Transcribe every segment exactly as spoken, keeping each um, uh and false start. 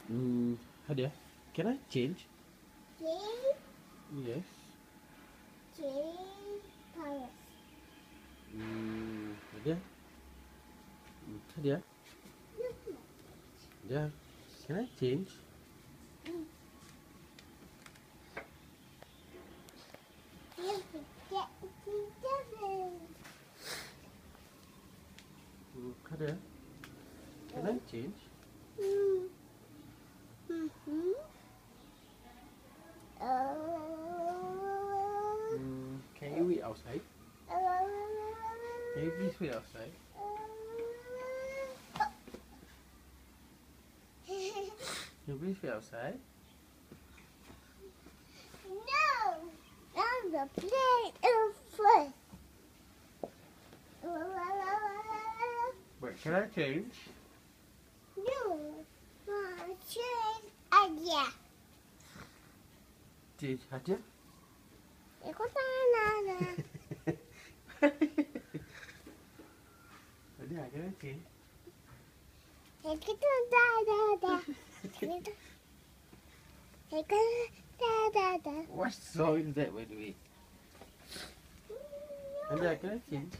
Mm, Hadia, can I change? Change. Yes. Change colors. Mm, Hadia. Mm, Hadia. Yeah. Can I change? You forget together. Mm, Hadia. Can I change? Mm. Mm-hmm. Oh. Mm, can you wait outside? Can you please wait outside? Can you please wait outside? No! I'm the plate in front. Wait, can I change? No. My change idea. Change, Hadia. Ikut tanah. Hadia, can I change? Ikut tanah. Ikut tanah. What song is that, by the way? Hadia, can I change?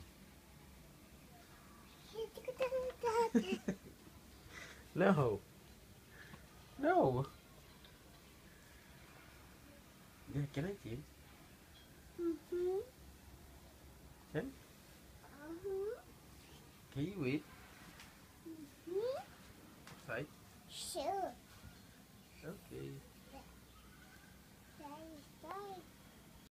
No. No. Yeah, can I change? Mm-hmm. Can? Uh-huh. Can you wait Mm-hmm. outside? Sure.